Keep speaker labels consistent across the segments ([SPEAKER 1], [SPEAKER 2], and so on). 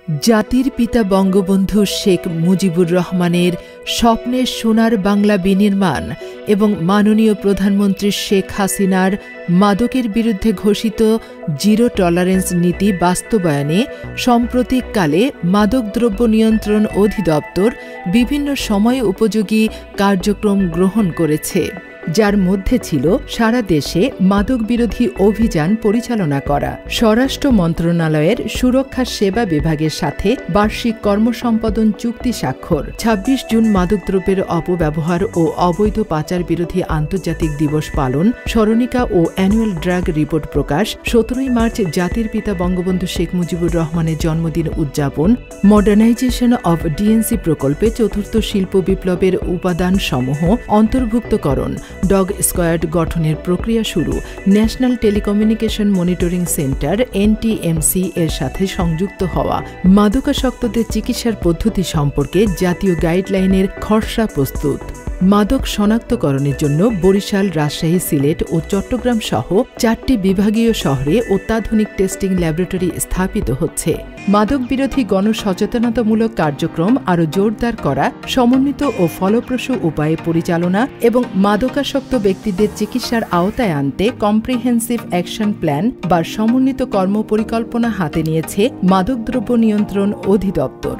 [SPEAKER 1] জাতির পিতা বঙ্গবন্ধু শেখ মুজিবুর রহমানের স্বপ্নের সোনার বাংলা বিনির্মাণ এবং মাননীয় প্রধানমন্ত্রী শেখ হাসিনার মাদকের বিরুদ্ধে ঘোষিত জিরো টলারেন্স নীতি বাস্তবায়নে সাম্প্রতিককালে মাদকদ্রব্য নিয়ন্ত্রণ অধিদপ্তর বিভিন্ন সময় উপযোগী কার্যক্রম গ্রহণ করেছে, যার মধ্যে ছিল সারা দেশে মাদক বিরোধী অভিযান পরিচালনা করা, স্বরাষ্ট্র মন্ত্রণালয়ের সুরক্ষা সেবা বিভাগের সাথে বার্ষিক কর্মসম্পাদন চুক্তি স্বাক্ষর, ২৬ জুন মাদকদ্রব্যের অপব্যবহার ও অবৈধ পাচার বিরোধী আন্তর্জাতিক দিবস পালন, স্মরণিকা ও অ্যানুয়াল ড্রাগ রিপোর্ট প্রকাশ, ১৭ই মার্চ জাতির পিতা বঙ্গবন্ধু শেখ মুজিবুর রহমানের জন্মদিন উদযাপন, মডার্নাইজেশন অব ডিএনসি প্রকল্পে চতুর্থ শিল্প বিপ্লবের উপাদানসমূহ অন্তর্ভুক্তকরণ, ডগ স্কোয়াড গঠনের প্রক্রিয়া শুরু, national telecommunication monitoring centre NTMC এর সাথে সংযুক্ত হওয়া, মাদকাসক্তদের চিকিৎসার পদ্ধতি সম্পর্কে জাতীয় গাইডলাইনের খসড়া প্রস্তুত, মাদক শনাক্তকরণের জন্য বরিশাল, রাজশাহী, সিলেট ও চট্টগ্রাম সহ ৪টি বিভাগীয় শহরে অত্যাধুনিক টেস্টিং ল্যাবরেটরি স্থাপিত হচ্ছে, মাদক বিরোধী গণসচেতনতামূলক কার্যক্রম আরও জোরদার করা, সমন্বিত ও ফলপ্রসূ উপায়ে পরিচালনা এবং মাদকাসক্ত ব্যক্তিদের চিকিৎসার আওতায় আনতে কম্প্রিহেন্সিভ অ্যাকশন প্ল্যান বা সমন্বিত কর্মপরিকল্পনা হাতে নিয়েছে মাদকদ্রব্য নিয়ন্ত্রণ অধিদপ্তর।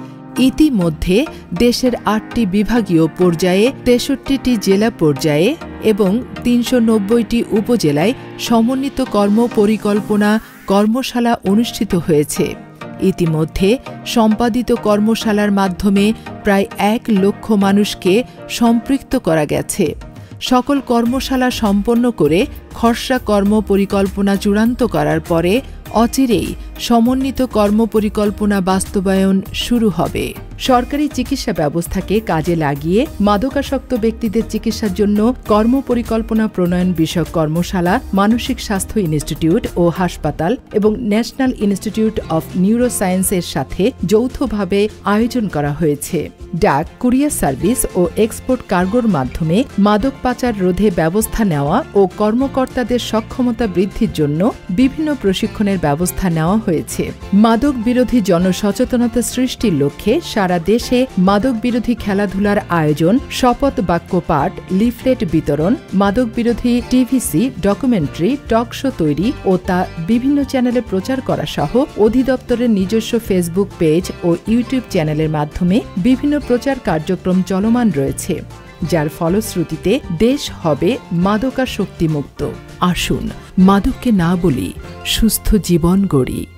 [SPEAKER 1] ইতিমধ্যে দেশের ৮টি বিভাগীয় পর্যায়ে, ৬৩টি জেলা পর্যায়ে এবং ৩৯০টি উপজেলায় সমন্বিত কর্মপরিকল্পনা কর্মশালা অনুষ্ঠিত হয়েছে। ইতিমধ্যে সম্পাদিত কর্মশালার মাধ্যমে প্রায় ১ লক্ষ মানুষকে সম্পৃক্ত করা গেছে। সকল কর্মশালা সম্পন্ন করে খসড়া কর্মপরিকল্পনা চূড়ান্ত করার পরে অচিরেই সমন্বিত কর্মপরিকল্পনা বাস্তবায়ন শুরু হবে। সরকারি চিকিৎসা ব্যবস্থাকে কাজে লাগিয়ে মাদকাসক্ত ব্যক্তিদের চিকিৎসার জন্য কর্মপরিকল্পনা প্রণয়ন বিষয়ক কর্মশালা মানসিক স্বাস্থ্য ইনস্টিটিউট ও হাসপাতাল এবং ন্যাশনাল ইনস্টিটিউট অফ নিউরোসায়েন্সের সাথে যৌথভাবে আয়োজন করা হয়েছে। ডাক, কুরিয়ার সার্ভিস ও এক্সপোর্ট কার্গোর মাধ্যমে মাদক পাচার রোধে ব্যবস্থা নেওয়া ও কর্মকর্তাদের সক্ষমতা বৃদ্ধির জন্য বিভিন্ন প্রশিক্ষণের ব্যবস্থা নেওয়া হয়েছে। মাদক বিরোধী জনসচেতনতা সৃষ্টির লক্ষ্যে সারা দেশে মাদক বিরোধী খেলাধুলার আয়োজন, শপথ বাক্য পাঠ, লিফলেট বিতরণ, মাদক বিরোধী টিভিসি, ডকুমেন্টারি, টক শো তৈরি ও তা বিভিন্ন চ্যানেলে প্রচার করা সহ অধিদপ্তরের নিজস্ব ফেসবুক পেজ ও ইউটিউব চ্যানেলের মাধ্যমে বিভিন্ন প্রচার কার্যক্রম চলমান রয়েছে, যার ফলশ্রুতিতে দেশ হবে মাদকাসক্তিমুক্ত। আসুন মাদককে না বলি, সুস্থ জীবন গড়ি।